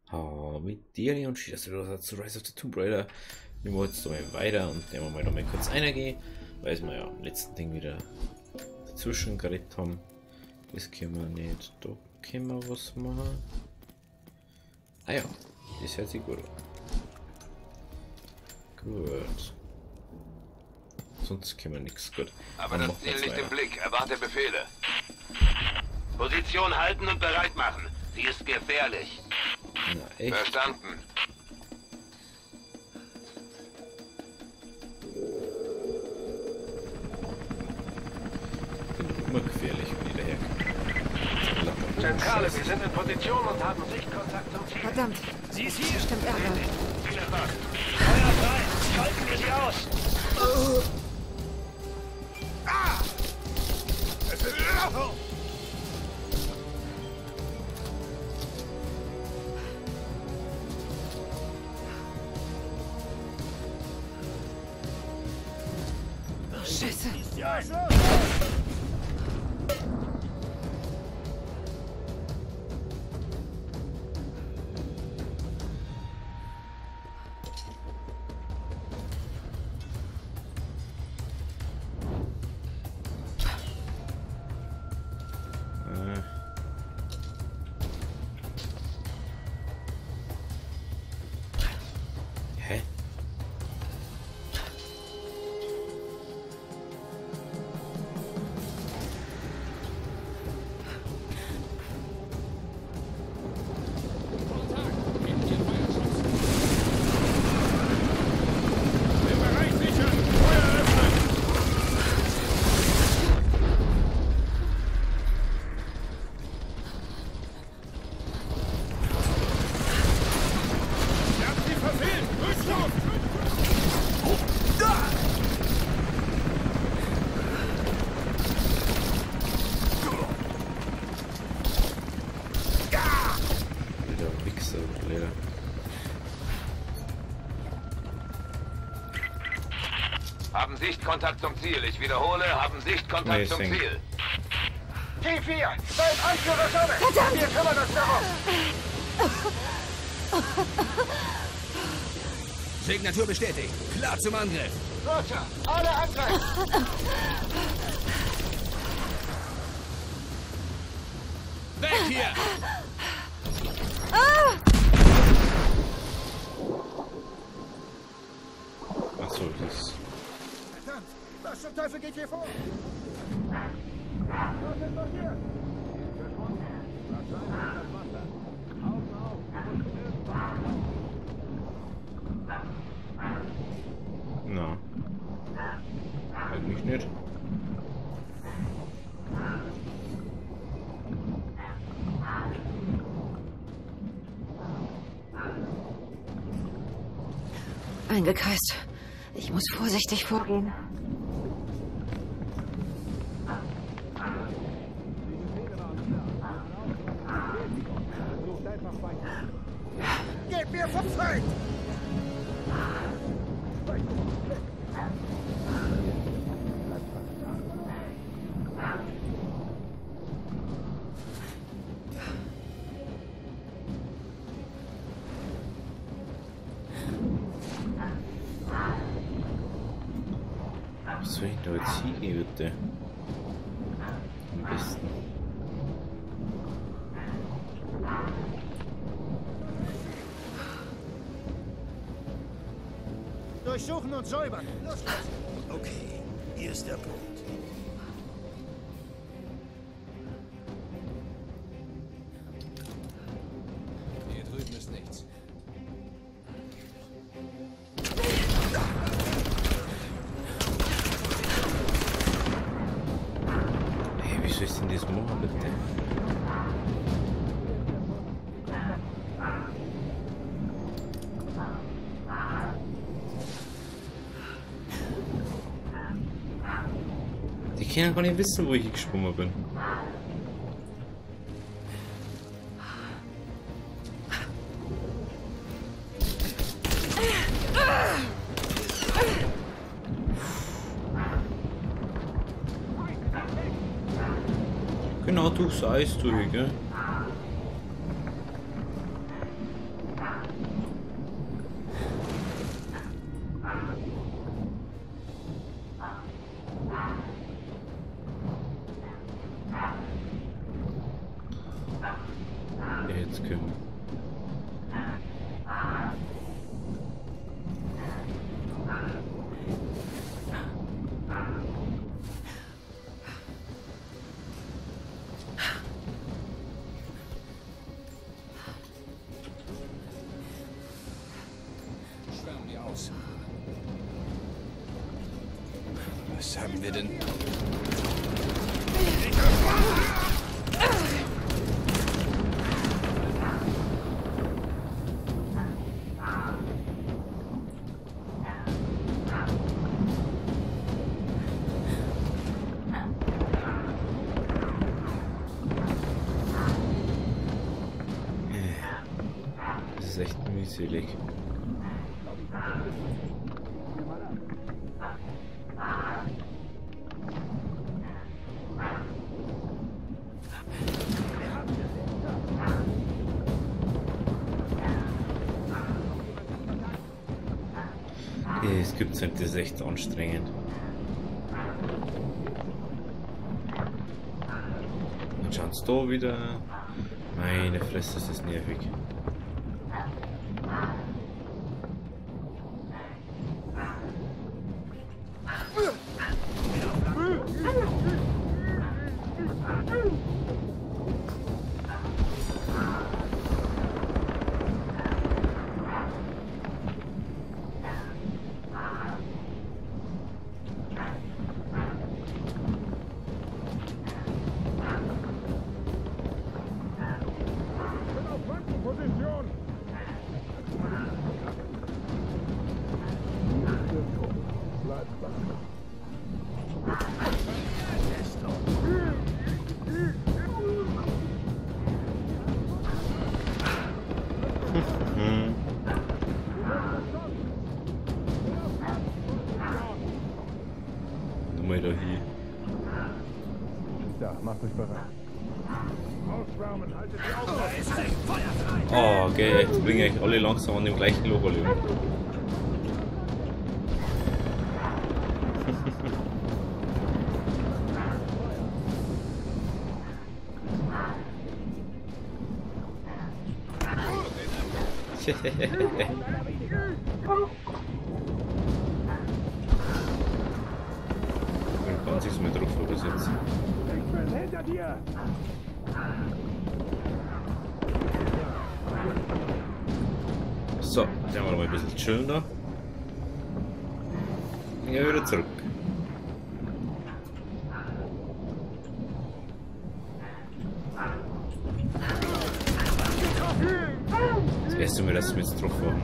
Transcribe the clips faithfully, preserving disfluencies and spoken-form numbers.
Oh, mit dir und schießt du zu Rise of the Tomb Raider. Nehmen wir jetzt mal weiter und nehmen wir mal noch mal kurz reingehen, weil wir ja am letzten Ding wieder dazwischen geredet haben. Das können wir nicht. Da können wir was machen. Ah ja, das hört sich gut an. Gut. Sonst können wir nichts gut. Aber das Ziel liegt im Blick. Erwarte Befehle. Position halten und bereit machen. Sie ist gefährlich. Na, echt? Verstanden. Bin doch immer gefährlich, wenn die daherkommen. Zentrale, wir sind in Position und haben Sichtkontakt zum Ziel. Verdammt. Sie ist hier. Stimmt, Ärger. Ziel erfasst. Feuer frei. Schalten wir sie aus. Oh. Ah! Es ist... Scheiße. Ja, Hä? Haben Sichtkontakt zum Ziel. Ich wiederhole, haben Sichtkontakt zum Amazing. Ziel. T vier, seid Anführer Sonne! Verdammt! Wir kümmern uns darum! Signatur bestätigt. Klar zum Angriff. Roger, alle angreifen! Weg hier! Achso, das. Verdammt! Was zum Teufel geht hier vor? Was ist passiert? Na. Eigentlich nicht. Eingekreist. Ich muss vorsichtig vorgehen. Gebt mir vom Feind! Was soll ich da jetzt hingehen, bitte? Am besten. Durchsuchen und säubern! Los, los! Okay, hier ist der Punkt. Hier drüben ist nichts. Hey, wie soll ich denn das machen, bitte? Die können gar nicht wissen, wo ich gesprungen bin. Genau durchs Eis durch, gell? jetzt kommen. Schwärmen wir aus. Was haben wir denn? Das ist echt mühselig. Es gibt halt, das ist echt anstrengend. Dann schauen sie da wieder. Meine Fresse, das ist nervig. Hm. Nochmal da hier. Da, macht euch bereit. Ausschwärmen, haltet die Augen offen. Oh, okay, jetzt bringe ich alle langsam an dem gleichen Logo um. Man kann sich mit drauf übersetzen. Ich bin hinter dir! So, dann haben wir mal ein bisschen chillen da. Dann gehen wir wieder zurück. Das erste Mal, dass wir jetzt drauf waren.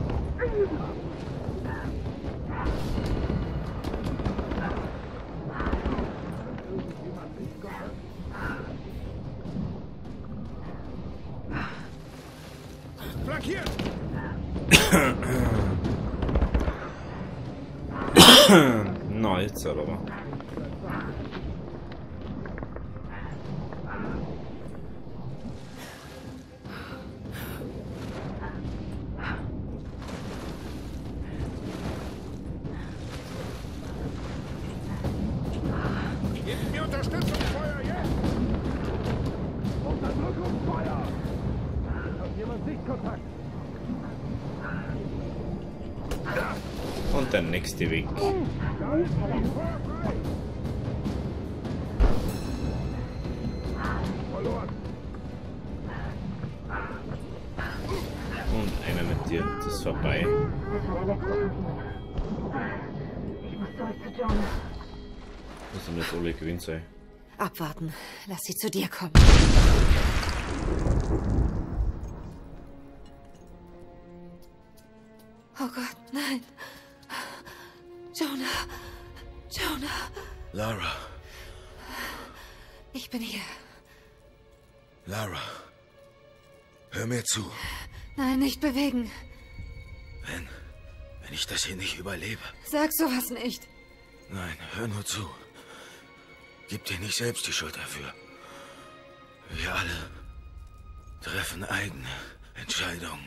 Flankiert! Na, jetzt aber. Gebt mir Unterstützungsfeuer jetzt! Unterdrückungsfeuer! Hat jemand Sichtkontakt? Und der nächste Weg. Da ist die Feuer frei! Verloren! Und einer mit dir. Das ist vorbei. Ich muss zurück zu John. Das sind jetzt alle gewinnt sein. Abwarten. Lass sie zu dir kommen. Oh Gott, nein. Jonah. Jonah. Lara, Ich bin hier. Lara, hör mir zu. Nein, nicht bewegen. Wenn, wenn ich das hier nicht überlebe. Sag sowas nicht. Nein, hör nur zu. Gib dir nicht selbst die Schuld dafür. Wir alle treffen eigene Entscheidungen.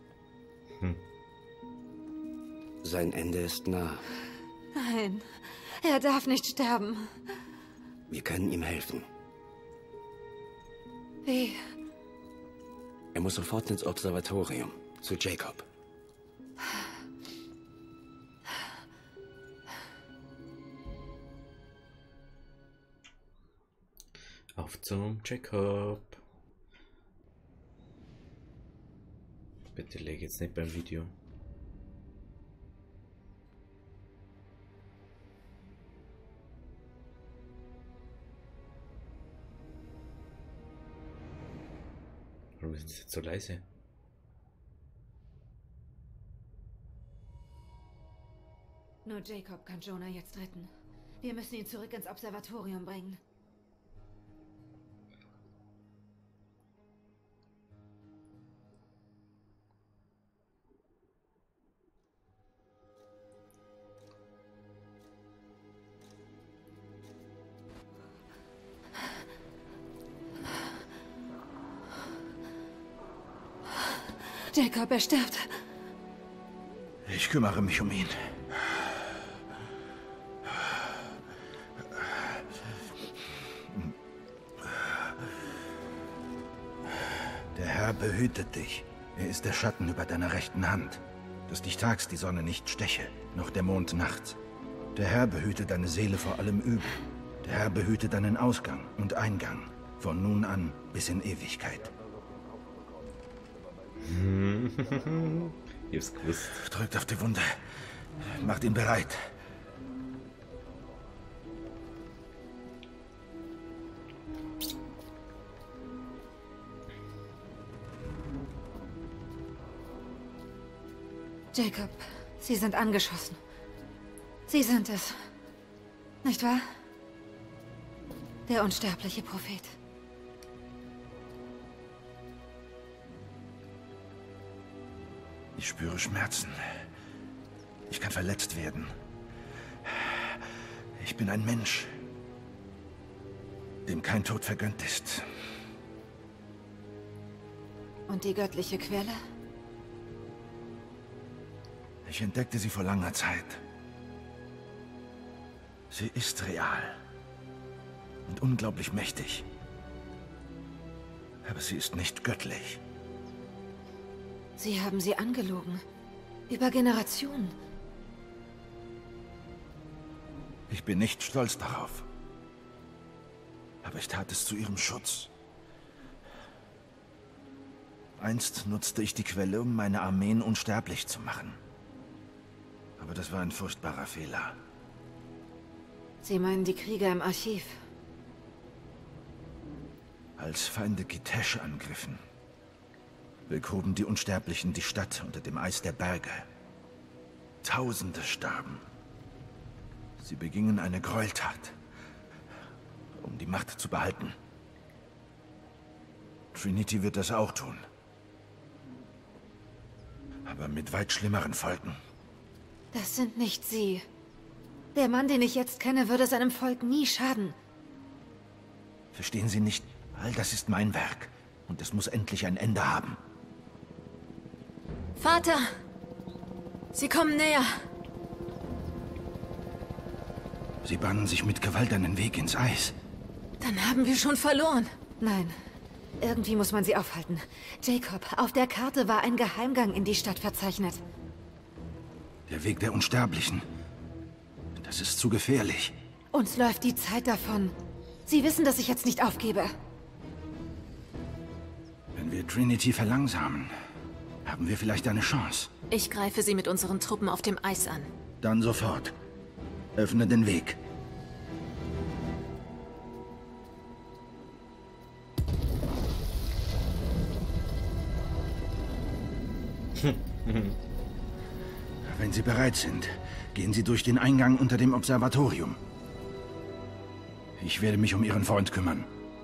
Sein Ende ist nah. Nein. Er darf nicht sterben. Wir können ihm helfen. Wie? Er muss sofort ins Observatorium, zu Jacob. Auf zum Jacob. Bitte leg jetzt nicht beim Video. Warum ist es jetzt so leise? Nur Jacob kann Jonah jetzt retten. Wir müssen ihn zurück ins Observatorium bringen. Jacob, er stirbt. Ich kümmere mich um ihn. Der Herr behütet dich. Er ist der Schatten über deiner rechten Hand, dass dich tags die Sonne nicht steche, noch der Mond nachts. Der Herr behüte deine Seele vor allem Übel. Der Herr behüte deinen Ausgang und Eingang, von nun an bis in Ewigkeit. Ich hab's gewusst. Drückt auf die Wunde. Macht ihn bereit. Jacob, Sie sind angeschossen. Sie sind es. Nicht wahr? Der unsterbliche Prophet. Ich spüre Schmerzen. Ich kann verletzt werden. Ich bin ein Mensch, dem kein Tod vergönnt ist. Und die göttliche Quelle? Ich entdeckte sie vor langer Zeit. Sie ist real und unglaublich mächtig. Aber sie ist nicht göttlich. Sie haben sie angelogen. Über Generationen. Ich bin nicht stolz darauf. Aber ich tat es zu ihrem Schutz. Einst nutzte ich die Quelle, um meine Armeen unsterblich zu machen. Aber das war ein furchtbarer Fehler. Sie meinen die Krieger im Archiv? Als Feinde Kitesh angriffen, begruben die Unsterblichen die Stadt unter dem Eis der Berge. Tausende starben. Sie begingen eine Gräueltat, um die Macht zu behalten. Trinity wird das auch tun. Aber mit weit schlimmeren Folgen. Das sind nicht Sie. Der Mann, den ich jetzt kenne, würde seinem Volk nie schaden. Verstehen Sie nicht? All das ist mein Werk. Und es muss endlich ein Ende haben. Vater! Sie kommen näher. Sie bahnen sich mit Gewalt einen Weg ins Eis. Dann haben wir schon verloren. Nein. Irgendwie muss man sie aufhalten. Jacob, auf der Karte war ein Geheimgang in die Stadt verzeichnet. Der Weg der Unsterblichen. Das ist zu gefährlich. Uns läuft die Zeit davon. Sie wissen, dass ich jetzt nicht aufgebe. Wenn wir Trinity verlangsamen, haben wir vielleicht eine Chance. Ich greife sie mit unseren Truppen auf dem Eis an. Dann sofort. Öffne den Weg. Wenn Sie bereit sind, gehen Sie durch den Eingang unter dem Observatorium. Ich werde mich um Ihren Freund kümmern.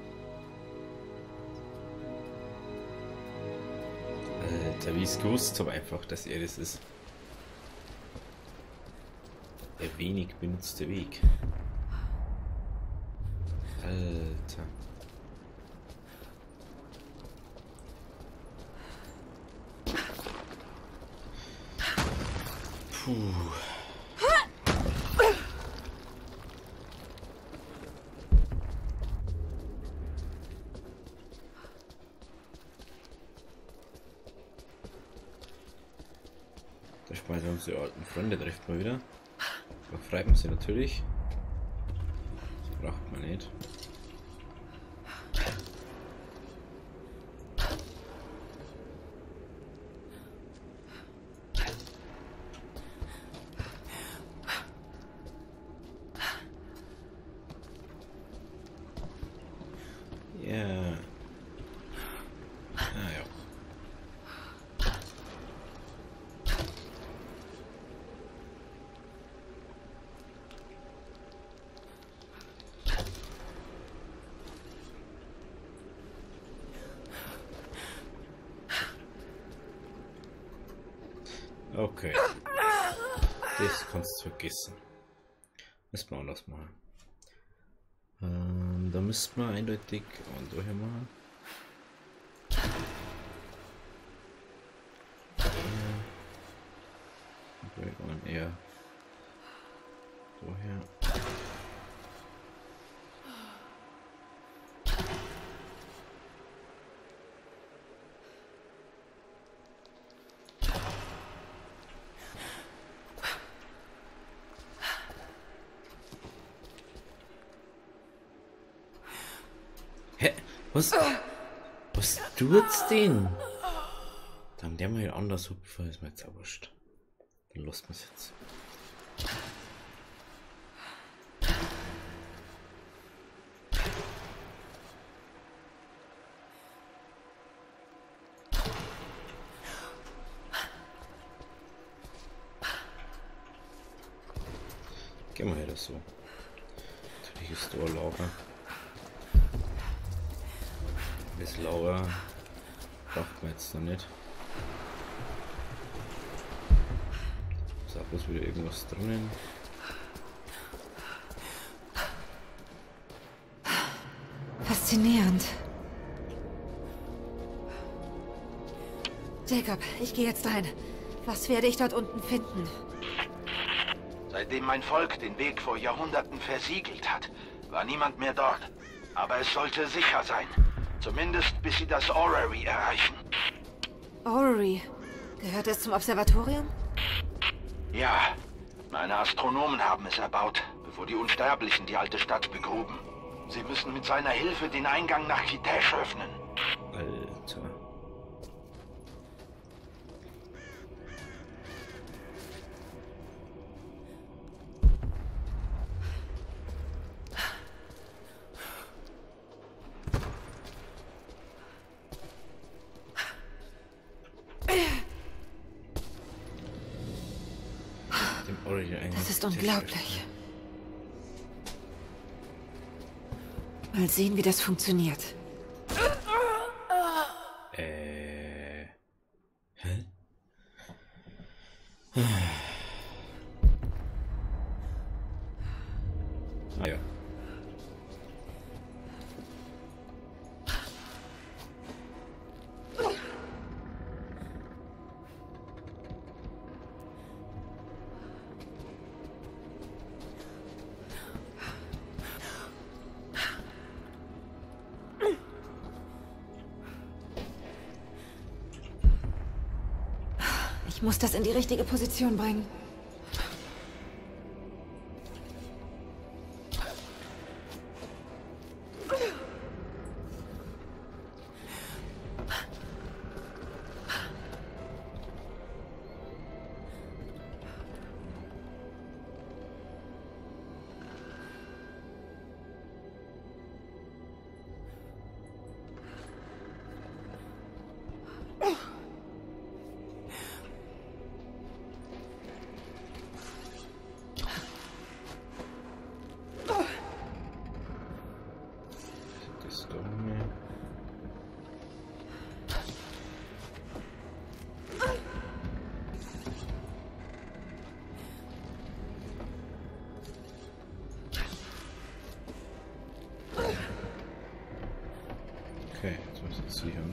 Alter, wie ich es gewusst habe einfach, dass er das ist. Der wenig benutzte Weg. Alter. Puh. Also unsere alten Freunde trifft man wieder. Da freut man sich natürlich. Das braucht man nicht. Ja. Ah ja. Okay. Das kannst du vergessen. Müssen wir anders machen. Ähm, da müssten wir eindeutig und daher machen. Ja. Und eher daher. Hä? Was? Was tut's denn? Dann der mal anders hupfen, ist mir jetzt auch wurscht. Dann lassen wir es jetzt. Gehen wir her so. Natürlich ist da Lager. Das Lager braucht man jetzt noch nicht. Ist auch bloß wieder irgendwas drinnen. Faszinierend. Jacob, ich gehe jetzt rein. Was werde ich dort unten finden? Seitdem mein Volk den Weg vor Jahrhunderten versiegelt hat, war niemand mehr dort. Aber es sollte sicher sein. Zumindest bis sie das Orrery erreichen. Orrery? Gehört es zum Observatorium? Ja, meine Astronomen haben es erbaut, bevor die Unsterblichen die alte Stadt begruben. Sie müssen mit seiner Hilfe den Eingang nach Kitesh öffnen. Alter. Das ist unglaublich. Mal sehen, wie das funktioniert. Äh. Hä? Ah ja. Ich muss das in die richtige Position bringen. Okay, jetzt muss ich jetzt hier.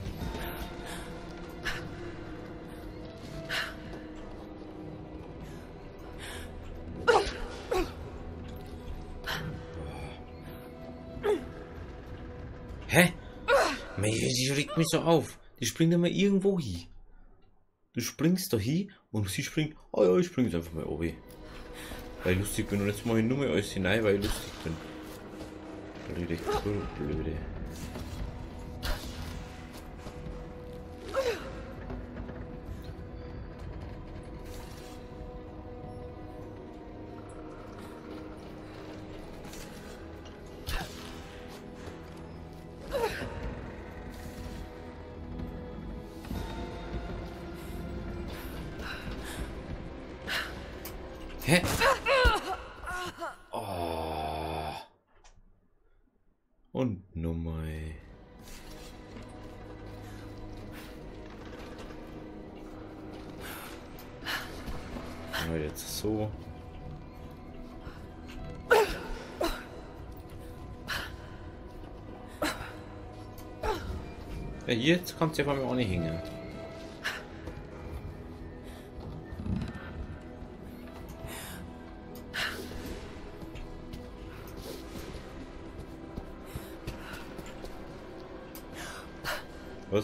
Hä? Die regt mich so auf. Die springt immer irgendwo hin. Du springst da hin und sie springt, oh ja, ich spring jetzt einfach mal oben. Weil ich lustig bin und jetzt mache ich nur mal alles hinein, weil ich lustig bin. Blöde, blöde. Hä? Oh. Und Nummer. Ja, jetzt so. Ja, jetzt kannst du ja auch nicht hängen. Was?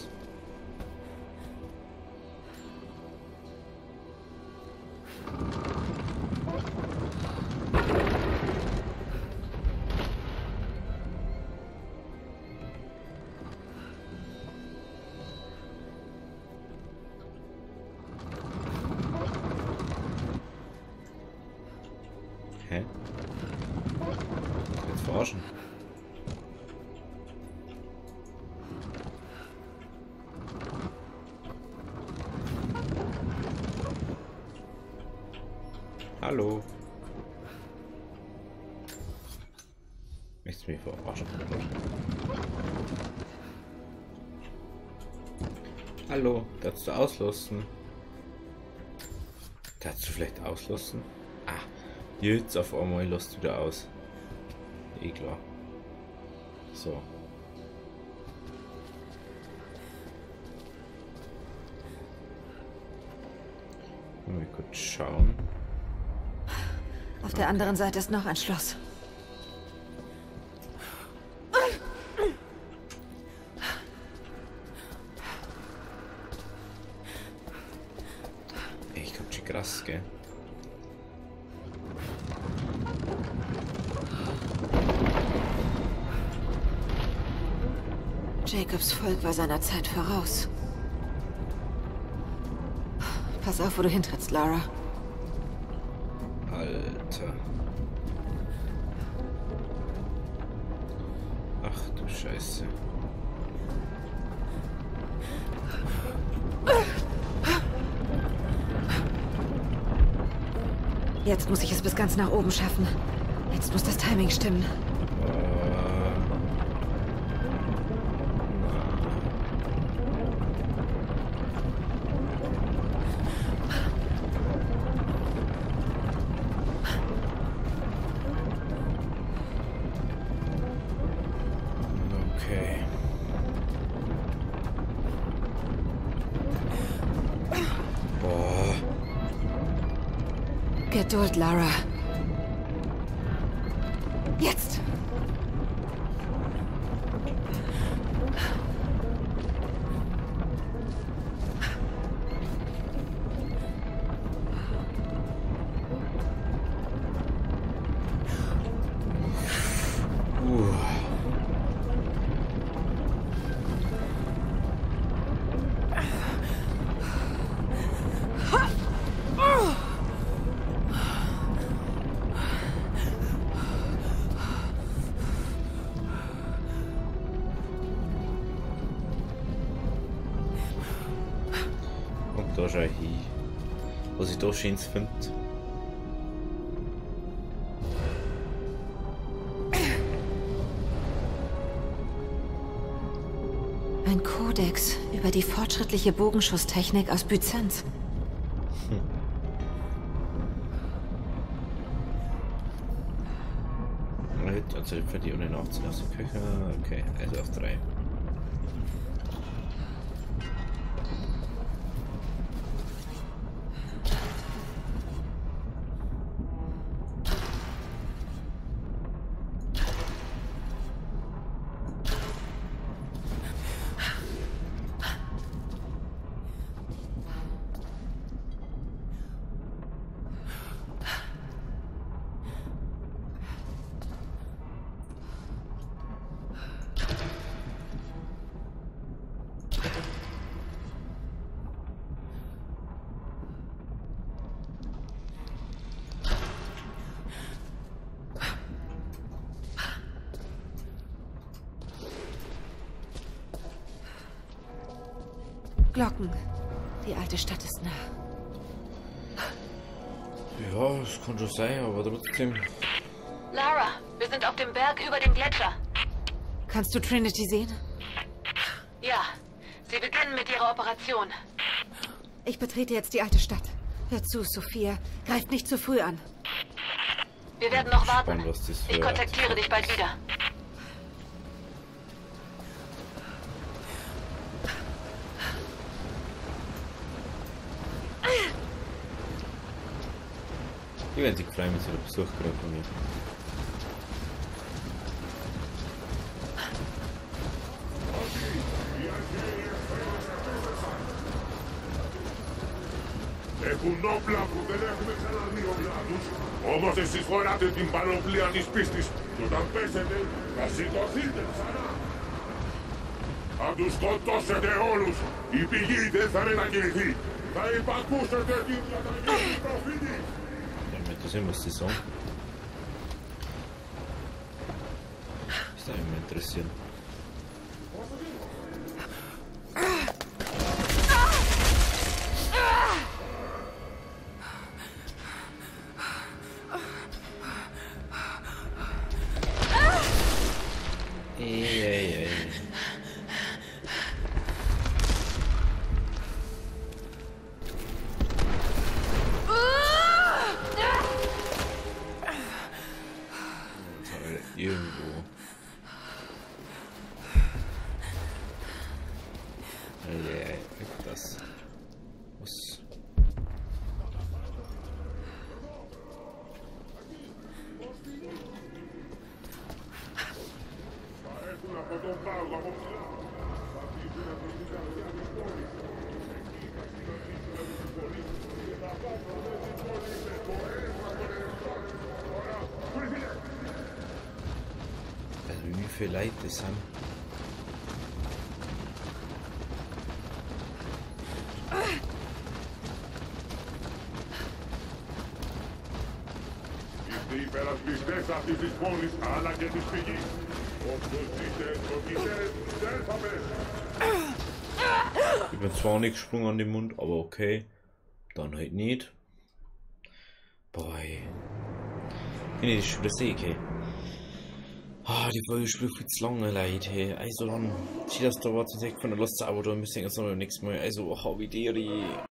Hä? Jetzt verarschen. Hallo. Möchtest du mich verarschen? Hallo, darfst du auslassen? Darfst du vielleicht auslassen? Ah, jetzt auf einmal lässt du wieder aus. Eh klar. So. Mal kurz schauen. Auf der anderen Seite ist noch ein Schloss. Ich komm schon krass, gell? Jacobs Volk war seiner Zeit voraus. Pass auf, wo du hintrittst, Lara. Alter. Ach du Scheiße. Jetzt muss ich es bis ganz nach oben schaffen. Jetzt muss das Timing stimmen. Okay. Boah. Geduld, Lara. Jetzt! Uh. Und da schau ich hin. Was ich da Schönes finde. Ein Kodex über die fortschrittliche Bogenschusstechnik aus Byzanz. Hm. Also für die ohne nachzulassen. Okay, also auf drei. Glocken. Die alte Stadt ist nah. Ja, das kann schon sein, aber trotzdem. Lara, wir sind auf dem Berg über dem Gletscher. Kannst du Trinity sehen? Ja, sie beginnen mit ihrer Operation. Ich betrete jetzt die alte Stadt. Hör zu, Sophia. Greift nicht zu früh an. Wir werden noch warten. Spannend, was das für Ich kontaktiere dich bald wieder. Die werden sich freuen, wenn sie wieder Besuch kriegen von mir. Έχουν όπλα που δεν έχουμε ξαναδεί όπλα τους. Όμως εσείς χωράτε την πανοπλία της πίστης και όταν πέσετε θα σηκωθείτε ξανά. Θα τους σκοτώσετε όλους. Η πηγή δεν θα μετακινηθεί. Θα υπακούσετε την διαταγή του προφήτη. Ja, mir interessiert, was die sagen. Das würde mich interessieren. Ey, ey, ey. Irgendwo. Ey, ey, das. Was? Από τον πάγο από ψηλά. Θα αφήσουν να προσθήκαν για την πόλη. Εκεί θα συγκρατήσουν την πόλη. Και θα πάρουν την πόλη με το αίμα των ερευνών. Τώρα, βρείτε! Also wie viel Leid das haben. Είστε οι υπερασπιστές αυτής της πόλης, αλλά και της πηγής. Όποιος ζείτε, το δεν θα πέσει. Ich bin zwar nicht gesprungen an den Mund, aber okay. Dann halt nicht. Boy. Ich nicht schon wieder sehe, okay. Ah, die Folge spielt viel zu lange, Leute. Hey. Also dann, sieht das da was von der Lust, aber da müssen wir jetzt noch beim nächsten Mal. Also, hau wie die.